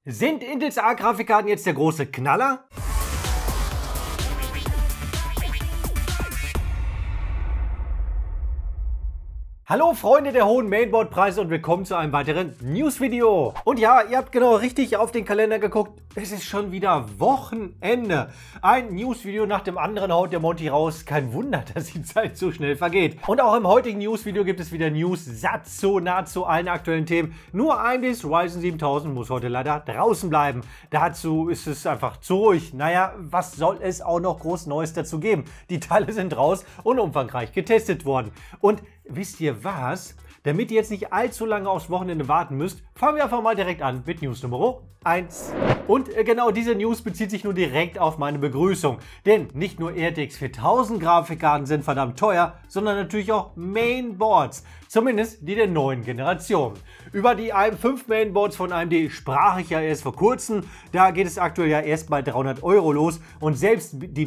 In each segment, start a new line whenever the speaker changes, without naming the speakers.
Sind Intels A-Grafikkarten jetzt der große Knaller? Hallo Freunde der hohen Mainboard-Preise und willkommen zu einem weiteren News-Video. Und ja, ihr habt genau richtig auf den Kalender geguckt. Es ist schon wieder Wochenende. Ein News-Video nach dem anderen haut der Monty raus. Kein Wunder, dass die Zeit so schnell vergeht. Und auch im heutigen News-Video gibt es wieder News satt zu nahezu allen aktuellen Themen. Nur AMDs Ryzen 7000 muss heute leider draußen bleiben. Dazu ist es einfach zu ruhig. Naja, was soll es auch noch groß Neues dazu geben? Die Teile sind raus und umfangreich getestet worden. Und wisst ihr was? Damit ihr jetzt nicht allzu lange aufs Wochenende warten müsst, fangen wir einfach mal direkt an mit News Nummer 1. Und genau diese News bezieht sich nur direkt auf meine Begrüßung. Denn nicht nur RTX 4000 Grafikkarten sind verdammt teuer, sondern natürlich auch Mainboards. Zumindest die der neuen Generation. Über die i5 Mainboards von AMD sprach ich ja erst vor kurzem. Da geht es aktuell ja erst bei 300 € los. Und selbst die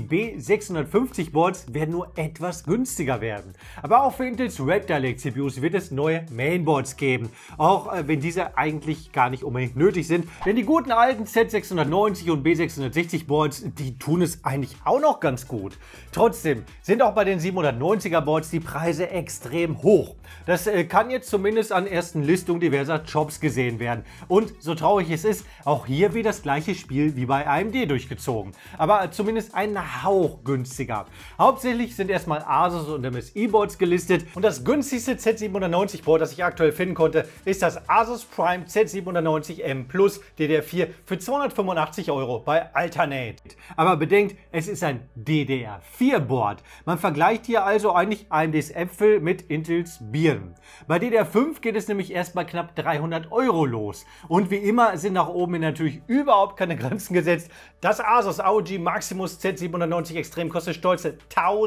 B650 Boards werden nur etwas günstiger werden. Aber auch für Intels Raptor Lake CPUs wird es neue Mainboards geben. Auch wenn diese eigentlich gar nicht unbedingt nötig sind. Denn die guten alten Z690 und B660 Boards, die tun es eigentlich auch noch ganz gut. Trotzdem sind auch bei den 790er Boards die Preise extrem hoch. Das kann jetzt zumindest an ersten Listungen diverser Shops gesehen werden. Und so traurig es ist, auch hier wird das gleiche Spiel wie bei AMD durchgezogen. Aber zumindest einen Hauch günstiger. Hauptsächlich sind erstmal Asus und MSI Boards gelistet. Und das günstigste Z790 Board, das ich aktuell finden konnte, ist das Asus Prime Z790M Plus DDR4 für 285 € bei Alternate. Aber bedenkt, es ist ein DDR4 Board. Man vergleicht hier also eigentlich AMDs Äpfel mit Intels Birnen. Bei DDR5 geht es nämlich erst bei knapp 300 € los. Und wie immer sind nach oben hin natürlich überhaupt keine Grenzen gesetzt. Das Asus ROG Maximus Z790 Extrem kostet stolze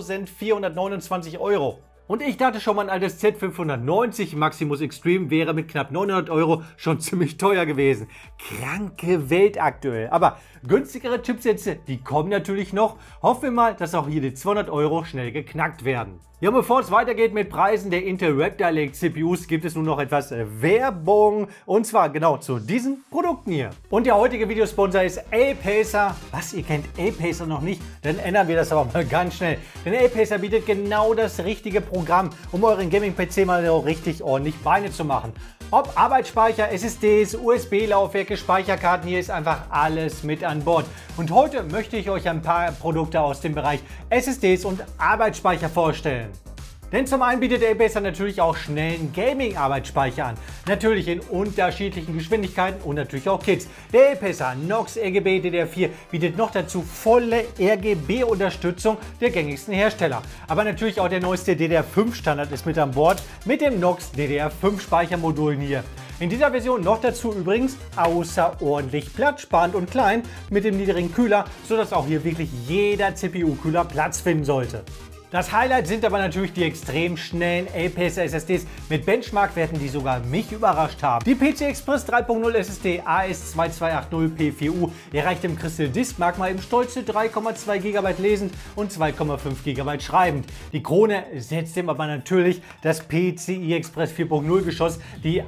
1429 €. Und ich dachte schon, mein altes Z590 Maximus Extreme wäre mit knapp 900 € schon ziemlich teuer gewesen. Kranke Welt aktuell. Aber günstigere Chipsätze, die kommen natürlich noch. Hoffen wir mal, dass auch hier die 200 € schnell geknackt werden. Ja, und bevor es weitergeht mit Preisen der Intel Raptor Lake CPUs, gibt es nun noch etwas Werbung. Und zwar genau zu diesen Produkten hier. Und der heutige Videosponsor ist Apacer. Was, ihr kennt Apacer noch nicht? Dann ändern wir das aber mal ganz schnell. Denn Apacer bietet genau das richtige Programm, um euren Gaming-PC mal so richtig ordentlich Beine zu machen. Ob Arbeitsspeicher, SSDs, USB-Laufwerke, Speicherkarten, hier ist einfach alles mit an Bord. Und heute möchte ich euch ein paar Produkte aus dem Bereich SSDs und Arbeitsspeicher vorstellen. Denn zum einen bietet Apacer natürlich auch schnellen Gaming-Arbeitsspeicher an. Natürlich in unterschiedlichen Geschwindigkeiten und natürlich auch Kits. Der Apacer Knox RGB DDR4 bietet noch dazu volle RGB-Unterstützung der gängigsten Hersteller. Aber natürlich auch der neueste DDR5 Standard ist mit an Bord mit dem Knox DDR5 Speichermodulen hier. In dieser Version noch dazu übrigens außerordentlich platzsparend und klein mit dem niedrigen Kühler, sodass auch hier wirklich jeder CPU-Kühler Platz finden sollte. Das Highlight sind aber natürlich die extrem schnellen Apacer SSDs mit Benchmark-Werten, die sogar mich überrascht haben. Die PCI Express 3.0 SSD AS2280P4U erreicht im Crystal Disk Mark mal eben stolze 3,2 GB lesend und 2,5 GB schreibend. Die Krone setzt dem aber natürlich das PCI Express 4.0 Geschoss, die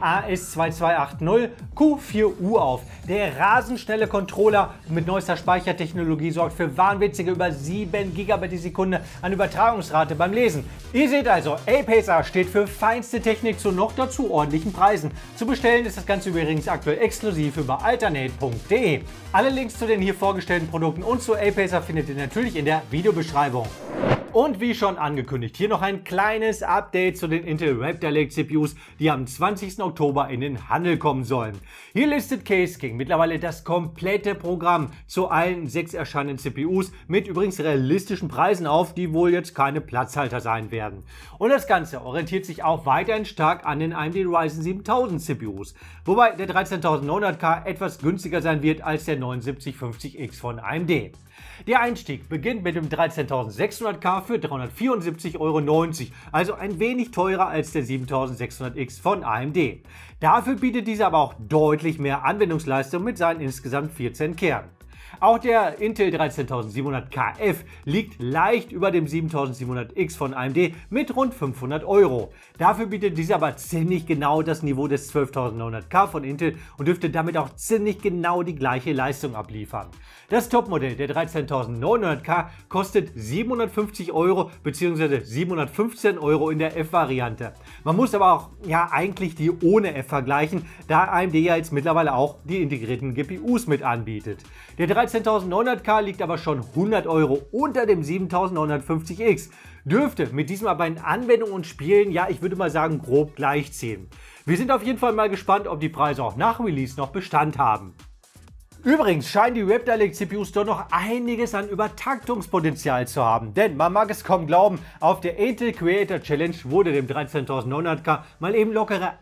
AS2280Q4U auf. Der rasend schnelle Controller mit neuester Speichertechnologie sorgt für wahnwitzige über 7 GB die Sekunde an Übertragungsrate beim Lesen. Ihr seht also, Apacer steht für feinste Technik zu noch dazu ordentlichen Preisen. Zu bestellen ist das Ganze übrigens aktuell exklusiv über alternate.de. Alle Links zu den hier vorgestellten Produkten und zu Apacer findet ihr natürlich in der Videobeschreibung. Und wie schon angekündigt, hier noch ein kleines Update zu den Intel Raptor Lake CPUs, die am 20. Oktober in den Handel kommen sollen. Hier listet Case King mittlerweile das komplette Programm zu allen 6 erscheinenden CPUs mit übrigens realistischen Preisen auf, die wohl jetzt keine Platzhalter sein werden. Und das Ganze orientiert sich auch weiterhin stark an den AMD Ryzen 7000 CPUs, wobei der 13900K etwas günstiger sein wird als der 7950X von AMD. Der Einstieg beginnt mit dem 13600K für 374,90 €, also ein wenig teurer als der 7600X von AMD. Dafür bietet dieser aber auch deutlich mehr Anwendungsleistung mit seinen insgesamt 14 Kernen. Auch der Intel 13700KF liegt leicht über dem 7700X von AMD mit rund 500 Euro. Dafür bietet dieser aber ziemlich genau das Niveau des 12900K von Intel und dürfte damit auch ziemlich genau die gleiche Leistung abliefern. Das Topmodell der 13900K kostet 750 Euro bzw. 715 Euro in der F-Variante. Man muss aber auch eigentlich die ohne F vergleichen, da AMD ja jetzt mittlerweile auch die integrierten GPUs mit anbietet. Der 13900K liegt aber schon 100 Euro unter dem 7950X, dürfte mit diesem aber in Anwendungen und Spielen, ich würde mal sagen, grob gleichziehen. Wir sind auf jeden Fall mal gespannt, ob die Preise auch nach Release noch Bestand haben. Übrigens scheinen die Raptor-Lake CPUs doch noch einiges an Übertaktungspotenzial zu haben, denn man mag es kaum glauben, auf der Intel Creator Challenge wurde dem 13900K mal eben lockere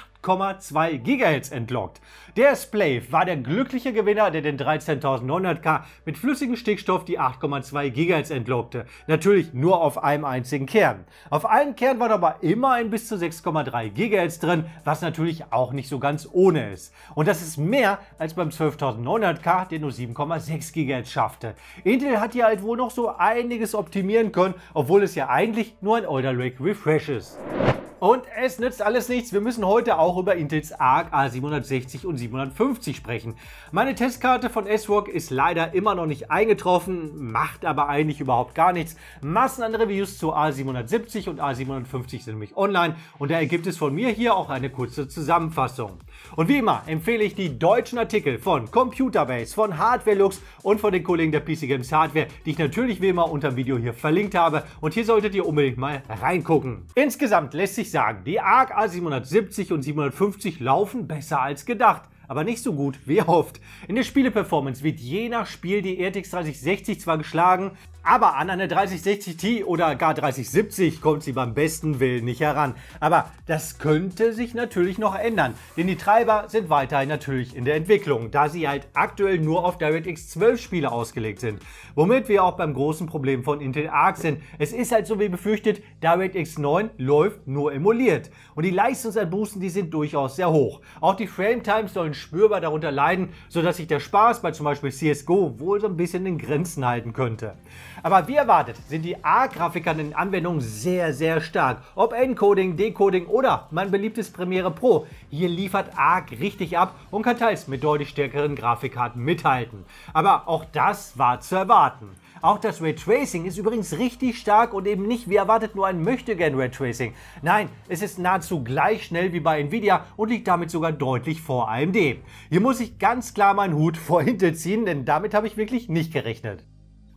8,2 GHz entlockt. Der Splave war der glückliche Gewinner, der den 13900K mit flüssigem Stickstoff die 8,2 GHz entlockte. Natürlich nur auf einem einzigen Kern. Auf allen Kernen waren aber immerhin bis zu 6,3 GHz drin, was natürlich auch nicht so ganz ohne ist. Und das ist mehr als beim 12900K, der nur 7,6 GHz schaffte. Intel hat hier halt wohl noch so einiges optimieren können, obwohl es ja eigentlich nur ein Alder Lake Refresh ist. Und es nützt alles nichts, wir müssen heute auch über Intels Arc A760 und 750 sprechen. Meine Testkarte von ASRock ist leider immer noch nicht eingetroffen, macht aber eigentlich überhaupt gar nichts. Massen an Reviews zu A770 und A750 sind nämlich online und da ergibt es von mir hier auch eine kurze Zusammenfassung. Und wie immer empfehle ich die deutschen Artikel von Computerbase, von Hardwarelux und von den Kollegen der PC Games Hardware, die ich natürlich wie immer unter dem Video hier verlinkt habe und hier solltet ihr unbedingt mal reingucken. Insgesamt lässt sich sagen, die Arc A770 und 750 laufen besser als gedacht, aber nicht so gut wie erhofft. In der Spieleperformance wird je nach Spiel die RTX 3060 zwar geschlagen, aber an eine 3060 Ti oder gar 3070 kommt sie beim besten Willen nicht heran. Aber das könnte sich natürlich noch ändern, denn die Treiber sind weiterhin natürlich in der Entwicklung, da sie halt aktuell nur auf DirectX 12 Spiele ausgelegt sind. Womit wir auch beim großen Problem von Intel Arc sind. Es ist halt so wie befürchtet, DirectX 9 läuft nur emuliert. Und die Leistungseinbußen, die sind durchaus sehr hoch. Auch die Frame Times sollen spürbar darunter leiden, sodass sich der Spaß bei zum Beispiel CSGO wohl so ein bisschen in Grenzen halten könnte. Aber wie erwartet sind die Arc-Grafikkarten in Anwendung sehr, sehr stark. Ob Encoding, Decoding oder mein beliebtes Premiere Pro, hier liefert Arc richtig ab und kann teils mit deutlich stärkeren Grafikkarten mithalten. Aber auch das war zu erwarten. Auch das Raytracing ist übrigens richtig stark und eben nicht wie erwartet nur ein Möchtegern-Raytracing. Nein, es ist nahezu gleich schnell wie bei Nvidia und liegt damit sogar deutlich vor AMD. Hier muss ich ganz klar meinen Hut vor Intel ziehen, denn damit habe ich wirklich nicht gerechnet.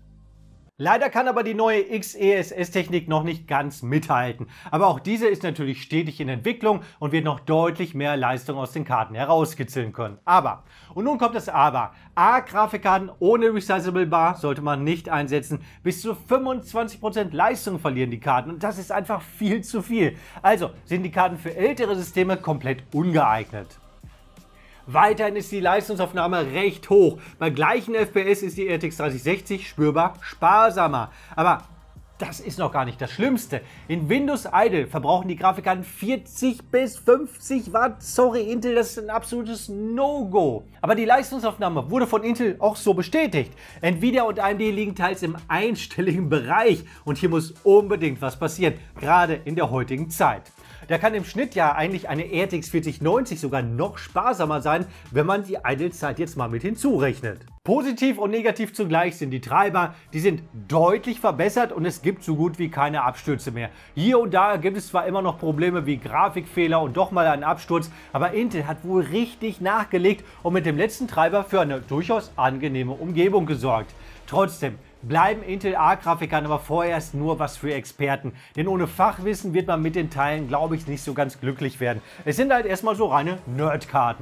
Leider kann aber die neue XeSS-Technik noch nicht ganz mithalten. Aber auch diese ist natürlich stetig in Entwicklung und wird noch deutlich mehr Leistung aus den Karten herauskitzeln können. Aber, und nun kommt das Aber, Arc-Grafikkarten ohne Resizable Bar sollte man nicht einsetzen. Bis zu 25% Leistung verlieren die Karten und das ist einfach viel zu viel. Also sind die Karten für ältere Systeme komplett ungeeignet. Weiterhin ist die Leistungsaufnahme recht hoch. Bei gleichen FPS ist die RTX 3060 spürbar sparsamer. Aber das ist noch gar nicht das Schlimmste. In Windows Idle verbrauchen die Grafikkarten 40 bis 50 Watt. Sorry Intel, das ist ein absolutes No-Go. Aber die Leistungsaufnahme wurde von Intel auch so bestätigt. Nvidia und AMD liegen teils im einstelligen Bereich und hier muss unbedingt was passieren, gerade in der heutigen Zeit. Da kann im Schnitt ja eigentlich eine RTX 4090 sogar noch sparsamer sein, wenn man die Idle-Zeit jetzt mal mit hinzurechnet. Positiv und negativ zugleich sind die Treiber, die sind deutlich verbessert und es gibt so gut wie keine Abstürze mehr. Hier und da gibt es zwar immer noch Probleme wie Grafikfehler und doch mal einen Absturz, aber Intel hat wohl richtig nachgelegt und mit dem letzten Treiber für eine durchaus angenehme Umgebung gesorgt. Trotzdem bleiben Intel Arc-Grafikkarten aber vorerst nur was für Experten, denn ohne Fachwissen wird man mit den Teilen, glaube ich, nicht so ganz glücklich werden. Es sind halt erstmal so reine Nerdkarten.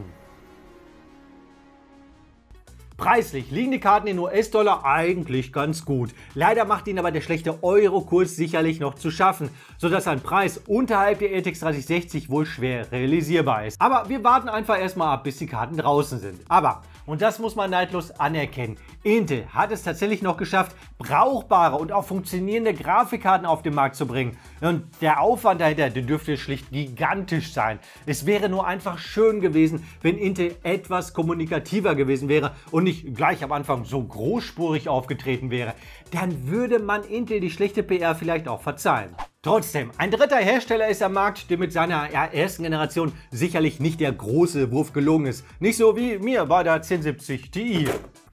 Preislich liegen die Karten in US-Dollar eigentlich ganz gut. Leider macht ihnen aber der schlechte Euro-Kurs sicherlich noch zu schaffen, sodass ein Preis unterhalb der RTX 3060 wohl schwer realisierbar ist. Aber wir warten einfach erstmal ab, bis die Karten draußen sind. Aber Und das muss man neidlos anerkennen. Intel hat es tatsächlich noch geschafft, brauchbare und auch funktionierende Grafikkarten auf den Markt zu bringen. Und der Aufwand dahinter, der dürfte schlicht gigantisch sein. Es wäre nur einfach schön gewesen, wenn Intel etwas kommunikativer gewesen wäre und nicht gleich am Anfang so großspurig aufgetreten wäre. Dann würde man Intel die schlechte PR vielleicht auch verzeihen. Trotzdem, ein dritter Hersteller ist am Markt, der mit seiner ersten Generation sicherlich nicht der große Wurf gelungen ist. Nicht so wie mir bei der 1070 Ti.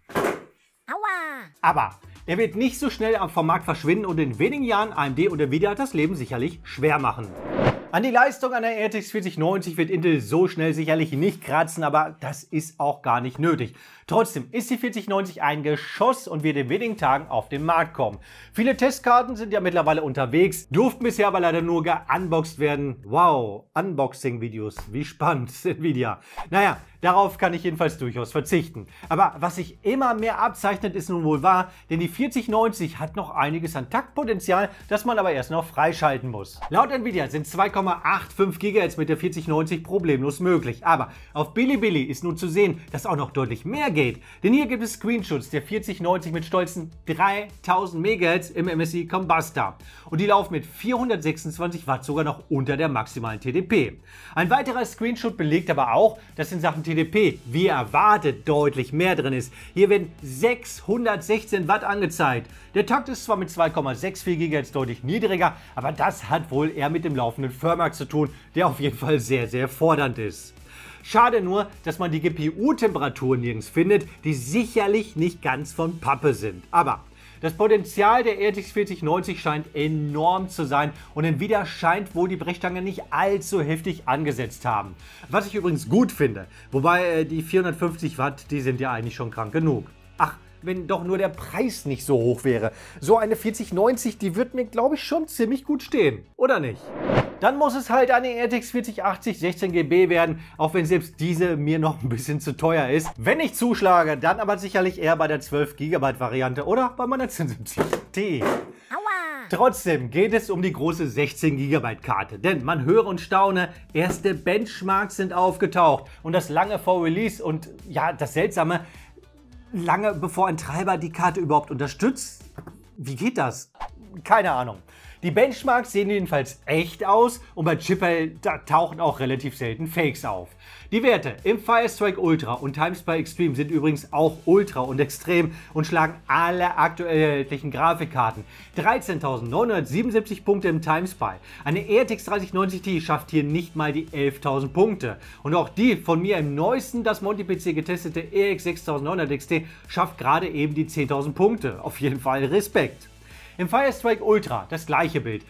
Aua! Aber er wird nicht so schnell vom Markt verschwinden und in wenigen Jahren AMD und Nvidia das Leben sicherlich schwer machen. An die Leistung einer RTX 4090 wird Intel so schnell sicherlich nicht kratzen, aber das ist auch gar nicht nötig. Trotzdem ist die 4090 ein Geschoss und wird in wenigen Tagen auf den Markt kommen. Viele Testkarten sind ja mittlerweile unterwegs, durften bisher aber leider nur geunboxed werden. Wow, Unboxing-Videos, wie spannend, Nvidia. Naja, darauf kann ich jedenfalls durchaus verzichten. Aber was sich immer mehr abzeichnet, ist nun wohl wahr, denn die 4090 hat noch einiges an Taktpotenzial, das man aber erst noch freischalten muss. Laut Nvidia sind 2,85 GHz mit der 4090 problemlos möglich. Aber auf Bilibili ist nun zu sehen, dass auch noch deutlich mehr geht. Denn hier gibt es Screenshots der 4090 mit stolzen 3000 MHz im MSI Combustor. Und die laufen mit 426 Watt sogar noch unter der maximalen TDP. Ein weiterer Screenshot belegt aber auch, dass in Sachen TDP, wie erwartet, deutlich mehr drin ist. Hier werden 616 Watt angezeigt. Der Takt ist zwar mit 2,64 GHz deutlich niedriger, aber das hat wohl eher mit dem laufenden Firmware zu tun, der auf jeden Fall sehr, sehr fordernd ist. Schade nur, dass man die GPU-Temperaturen nirgends findet, die sicherlich nicht ganz von Pappe sind. Aber das Potenzial der RTX 4090 scheint enorm zu sein und Nvidia scheint wohl die Brechstange nicht allzu heftig angesetzt haben. Was ich übrigens gut finde, wobei die 450 Watt, die sind ja eigentlich schon krank genug. Ach, wenn doch nur der Preis nicht so hoch wäre. So eine 4090, die wird mir, glaube ich, schon ziemlich gut stehen. Oder nicht? Dann muss es halt eine RTX 4080 16 GB werden, auch wenn selbst diese mir noch ein bisschen zu teuer ist. Wenn ich zuschlage, dann aber sicherlich eher bei der 12 GB Variante oder bei meiner 1070 Ti. Trotzdem geht es um die große 16 GB Karte, denn man höre und staune, erste Benchmarks sind aufgetaucht und das lange vor Release und ja, das Seltsame, lange bevor ein Treiber die Karte überhaupt unterstützt. Wie geht das? Keine Ahnung. Die Benchmarks sehen jedenfalls echt aus und bei Chipwell da tauchen auch relativ selten Fakes auf. Die Werte im Firestrike Ultra und TimeSpy Extreme sind übrigens auch ultra und extrem und schlagen alle aktuell erhältlichen Grafikkarten. 13.977 Punkte im TimeSpy. Eine RTX 3090 Ti schafft hier nicht mal die 11.000 Punkte. Und auch die von mir im neuesten das Monty PC getestete RX 6900 XT schafft gerade eben die 10.000 Punkte. Auf jeden Fall Respekt. Im Firestrike Ultra das gleiche Bild,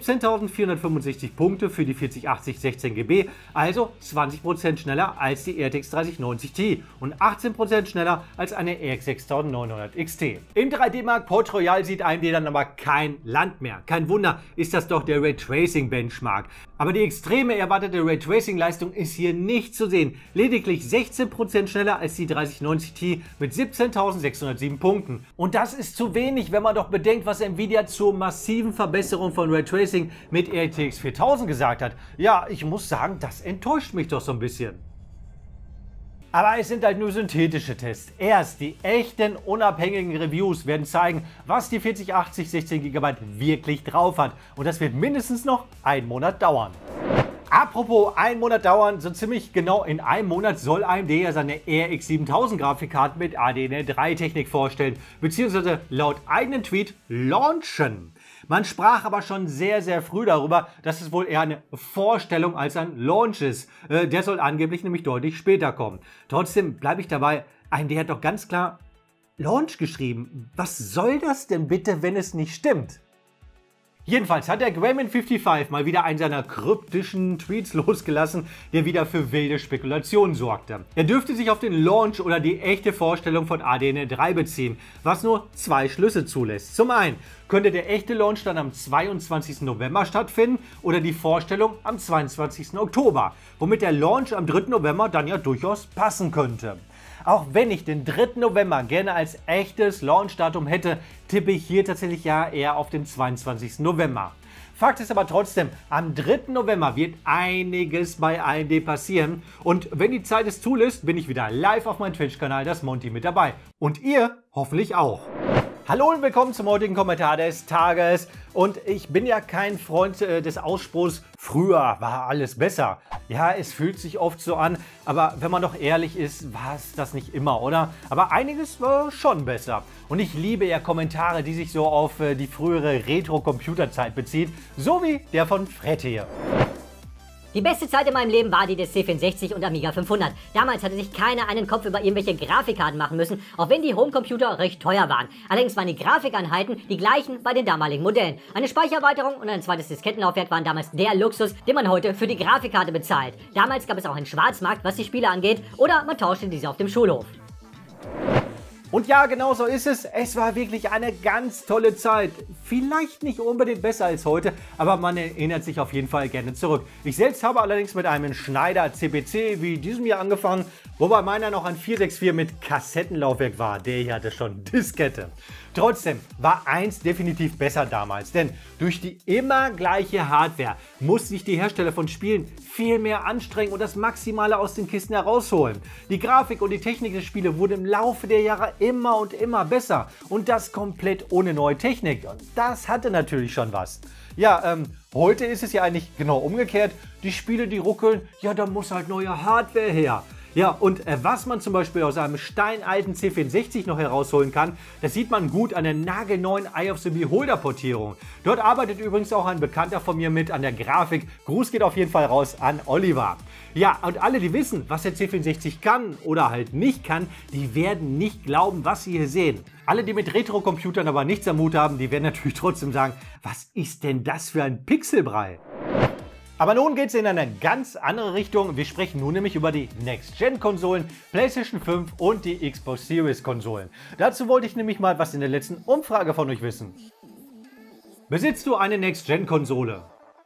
17.465 Punkte für die 4080 16 GB, also 20% schneller als die RTX 3090 Ti und 18% schneller als eine RX 6900 XT. Im 3D-Markt Port Royal sieht AMD dann aber kein Land mehr. Kein Wunder, ist das doch der Raytracing Benchmark. Aber die extreme erwartete Raytracing-Leistung ist hier nicht zu sehen. Lediglich 16% schneller als die 3090 Ti mit 17.607 Punkten. Und das ist zu wenig, wenn man doch bedenkt, was Nvidia zur massiven Verbesserung von Raytracing mit RTX 4000 gesagt hat. Ja, ich muss sagen, das enttäuscht mich doch so ein bisschen. Aber es sind halt nur synthetische Tests. Erst die echten, unabhängigen Reviews werden zeigen, was die 4080 16 GB wirklich drauf hat. Und das wird mindestens noch einen Monat dauern. Apropos einen Monat dauern, so ziemlich genau in einem Monat soll AMD ja seine RX 7000 Grafikkarten mit ADNR3 Technik vorstellen, beziehungsweise laut eigenen Tweet launchen. Man sprach aber schon sehr, sehr früh darüber, dass es wohl eher eine Vorstellung als ein Launch ist. Der soll angeblich nämlich deutlich später kommen. Trotzdem bleibe ich dabei, AMD hat doch ganz klar Launch geschrieben. Was soll das denn bitte, wenn es nicht stimmt? Jedenfalls hat der Grayman55 mal wieder einen seiner kryptischen Tweets losgelassen, der wieder für wilde Spekulationen sorgte. Er dürfte sich auf den Launch oder die echte Vorstellung von ADNR3 beziehen, was nur zwei Schlüsse zulässt. Zum einen könnte der echte Launch dann am 22. November stattfinden oder die Vorstellung am 22. Oktober, womit der Launch am 3. November dann ja durchaus passen könnte. Auch wenn ich den 3. November gerne als echtes Launchdatum hätte, tippe ich hier tatsächlich ja eher auf den 22. November. Fakt ist aber trotzdem, am 3. November wird einiges bei AMD passieren. Und wenn die Zeit es zulässt, bin ich wieder live auf meinem Twitch-Kanal, das Monty, mit dabei. Und ihr hoffentlich auch. Hallo und willkommen zum heutigen Kommentar des Tages. Und ich bin ja kein Freund des Ausspruchs, früher war alles besser. Ja, es fühlt sich oft so an, aber wenn man doch ehrlich ist, war es das nicht immer, oder? Aber einiges war schon besser. Und ich liebe ja Kommentare, die sich so auf die frühere Retro-Computerzeit bezieht, so wie der von Fred hier.
Die beste Zeit in meinem Leben war die des C64 und Amiga 500. Damals hatte sich keiner einen Kopf über irgendwelche Grafikkarten machen müssen, auch wenn die Homecomputer recht teuer waren. Allerdings waren die Grafikeinheiten die gleichen bei den damaligen Modellen. Eine Speichererweiterung und ein zweites Diskettenlaufwerk waren damals der Luxus, den man heute für die Grafikkarte bezahlt. Damals gab es auch einen Schwarzmarkt, was die Spiele angeht, oder man tauschte diese auf dem Schulhof.
Und ja, genau so ist es. Es war wirklich eine ganz tolle Zeit. Vielleicht nicht unbedingt besser als heute, aber man erinnert sich auf jeden Fall gerne zurück. Ich selbst habe allerdings mit einem Schneider CPC wie diesem hier angefangen, wobei meiner noch ein 464 mit Kassettenlaufwerk war. Der hier hatte schon Diskette. Trotzdem war eins definitiv besser damals, denn durch die immer gleiche Hardware mussten sich die Hersteller von Spielen viel mehr anstrengen und das Maximale aus den Kisten herausholen. Die Grafik und die Technik des Spiele wurde im Laufe der Jahre immer und immer besser und das komplett ohne neue Technik. Und das hatte natürlich schon was. Ja, heute ist es ja eigentlich genau umgekehrt. Die Spiele, die ruckeln, ja, da muss halt neue Hardware her. Ja, und was man zum Beispiel aus einem steinalten C64 noch herausholen kann, das sieht man gut an der nagelneuen Eye of the Beholder Portierung. Dort arbeitet übrigens auch ein Bekannter von mir mit an der Grafik. Gruß geht auf jeden Fall raus an Oliver. Ja, und alle, die wissen, was der C64 kann oder halt nicht kann, die werden nicht glauben, was sie hier sehen. Alle, die mit Retro-Computern aber nichts am Hut haben, die werden natürlich trotzdem sagen, was ist denn das für ein Pixelbrei? Aber nun geht es in eine ganz andere Richtung. Wir sprechen nun nämlich über die Next-Gen-Konsolen, PlayStation 5 und die Xbox Series-Konsolen. Dazu wollte ich nämlich mal was in der letzten Umfrage von euch wissen. Besitzt du eine Next-Gen-Konsole?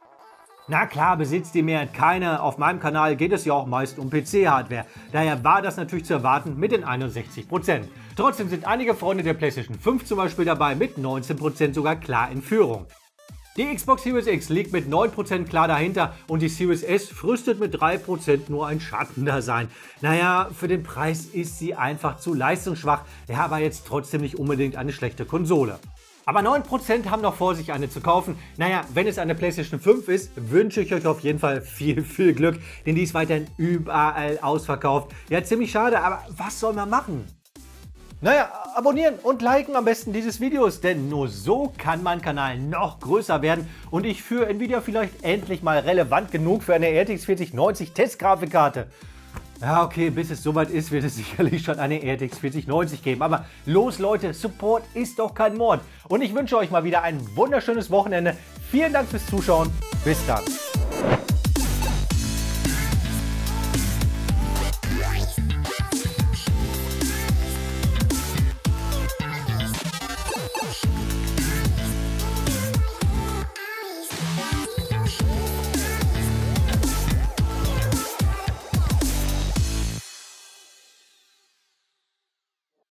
Na klar, besitzt die Mehrheit keine. Auf meinem Kanal geht es ja auch meist um PC-Hardware. Daher war das natürlich zu erwarten mit den 61%. Trotzdem sind einige Freunde der PlayStation 5 zum Beispiel dabei, mit 19% sogar klar in Führung. Die Xbox Series X liegt mit 9% klar dahinter und die Series S fröstet mit 3% nur ein Schattendasein. Naja, für den Preis ist sie einfach zu leistungsschwach, ja, aber jetzt trotzdem nicht unbedingt eine schlechte Konsole. Aber 9% haben noch vor sich, eine zu kaufen. Naja, wenn es eine PlayStation 5 ist, wünsche ich euch auf jeden Fall viel Glück, denn die ist weiterhin überall ausverkauft. Ja, ziemlich schade, aber was soll man machen? Naja, abonnieren und liken am besten dieses Videos, denn nur so kann mein Kanal noch größer werden und ich für Nvidia vielleicht endlich mal relevant genug für eine RTX 4090 Testgrafikkarte. Ja, okay, bis es soweit ist, wird es sicherlich schon eine RTX 4090 geben. Aber los Leute, Support ist doch kein Mord. Und ich wünsche euch mal wieder ein wunderschönes Wochenende. Vielen Dank fürs Zuschauen. Bis dann.